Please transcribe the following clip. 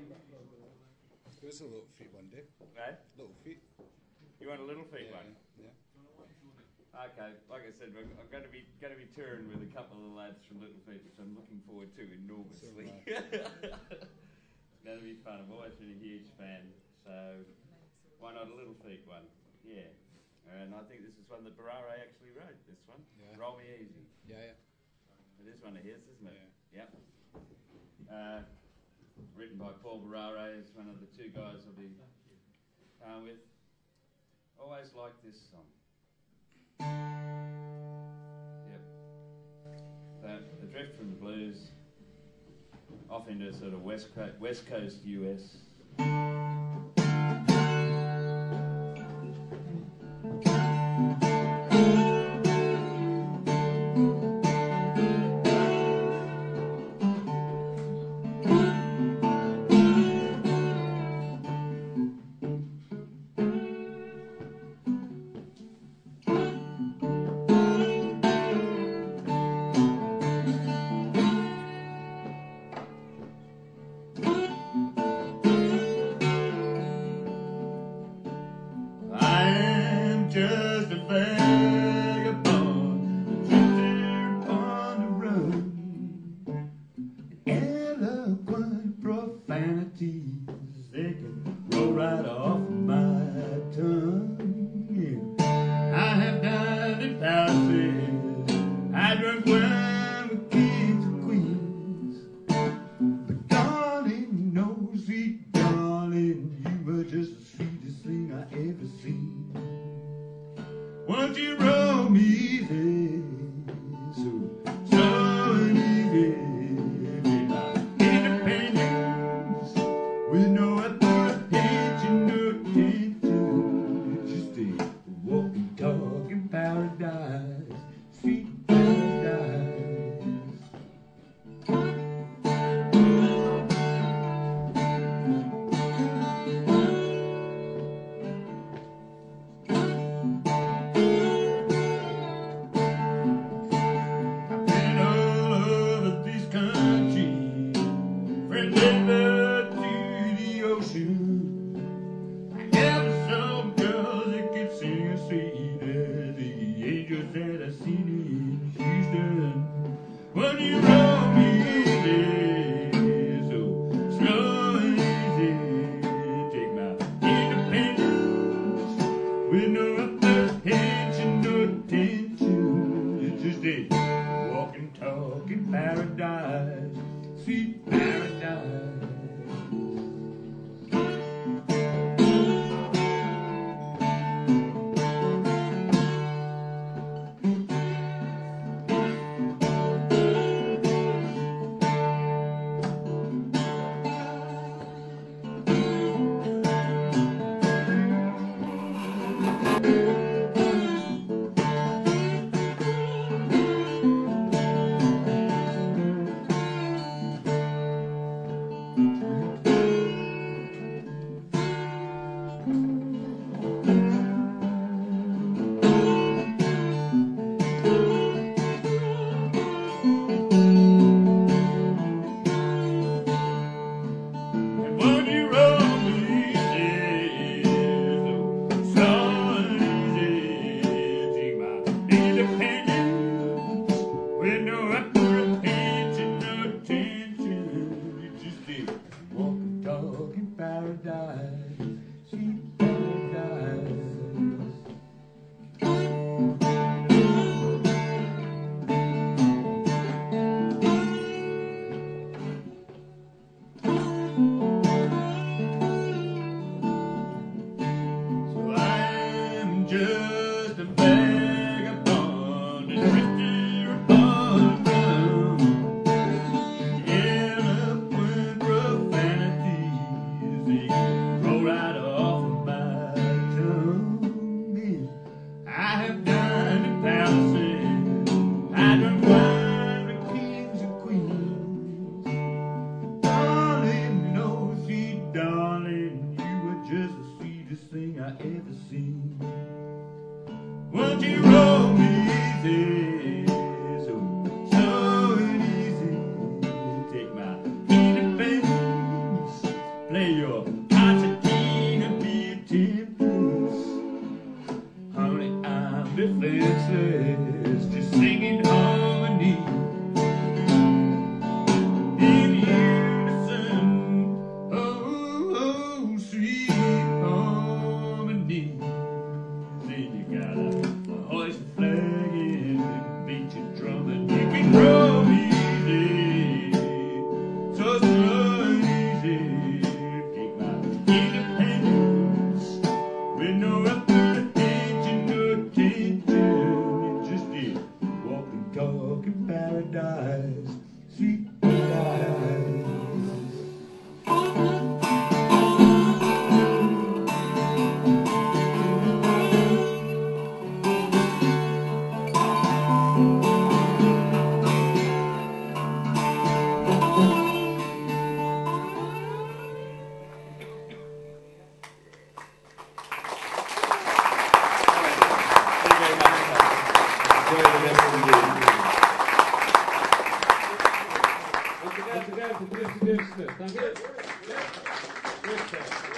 Give us a little feet one day. Eh? Little feet. You want a little feet one? Yeah. Okay, like I said, I'm going to be touring with a couple of the lads from Little Feet, which I'm looking forward to enormously. It's going to be fun. I've always been a huge fan, so why not a Little Feet one? Yeah, and I think this is one that Barare actually wrote. This one, Roll Me Easy. Yeah. It is one of his, isn't it? Yeah. Yep. Written by Paul Barare, is one of the two guys I'll be with. Always like this song. Yep. The drift from the blues off into sort of West Coast US. Just a vagabond, drifting upon the road. Eloquent profanities, they can roll right off my tongue. Yeah. I have dined in palaces, I drunk wine with kings and queens. But darling, no sweet darling, you were just the sweetest thing I ever seen. Won't you roll me easy, so easy, be my independence, with no apprehension, no tension, just a walking, talking paradise, sweet paradise. That I seen in Houston. When you roll me easy, so slow and easy, take my independence with no apprehension, no tension. It's just a walking, talking paradise, sweet paradise. Yes, it is. Thank you. Yes, sir.